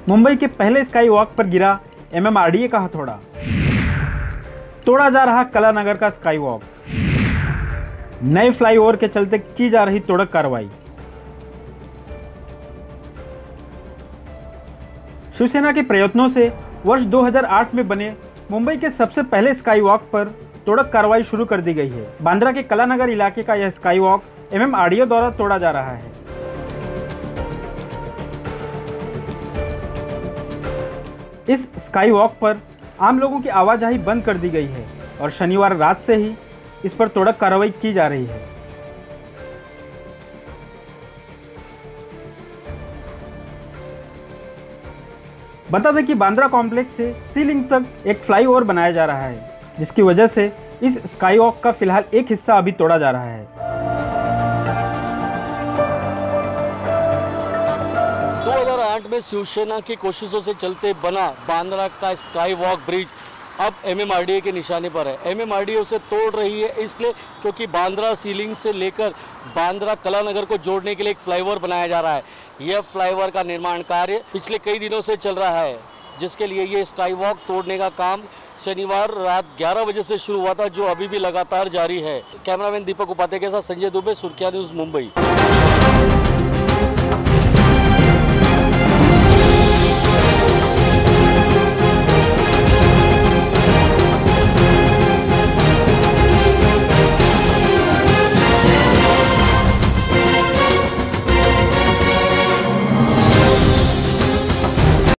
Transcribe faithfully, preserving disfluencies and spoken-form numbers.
मुंबई के पहले sky walk पर गिरा एमएमआरडीए का हथौड़ा। तोड़ा जा रहा कलानगर का स्काई वॉक। नए फ्लाईओवर के चलते की जा रही तोड़क कार्रवाई। शिवसेना के प्रयत्नों से वर्ष दो हज़ार आठ में बने मुंबई के सबसे पहले स्काई वॉक पर तोड़क कार्रवाई शुरू कर दी गई है। बांद्रा के कलानगर इलाके का यह स्काई वॉक एमएमआरडीए द्वारा तोड़ा जा रहा है। इस स्काई वॉक पर आम लोगों की आवाजाही बंद कर दी गई है और शनिवार रात से ही इस पर तोड़क कार्रवाई की जा रही है। बता दें कि बांद्रा कॉम्प्लेक्स से सी लिंक तक एक फ्लाईओवर बनाया जा रहा है, जिसकी वजह से इस स्काई वॉक का फिलहाल एक हिस्सा अभी तोड़ा जा रहा है। दो हज़ार आठ में शिवसेना की कोशिशों से चलते बना बांद्रा का स्काई वॉक ब्रिज अब एमएमआरडीए के निशाने पर है। एमएमआरडीए उसे तोड़ रही है इसलिए क्योंकि बांद्रा सीलिंग से लेकर बांद्रा कलानगर को जोड़ने के लिए एक फ्लाईओवर बनाया जा रहा है। यह फ्लाईओवर का निर्माण कार्य पिछले कई दिनों से चल रहा है, जिसके लिए ये स्काई वॉक तोड़ने का काम शनिवार रात ग्यारह बजे से शुरू हुआ था, जो अभी भी लगातार जारी है। कैमरामैन दीपक उपाध्याय के साथ संजय दुबे, सुर्खियां न्यूज़, मुंबई।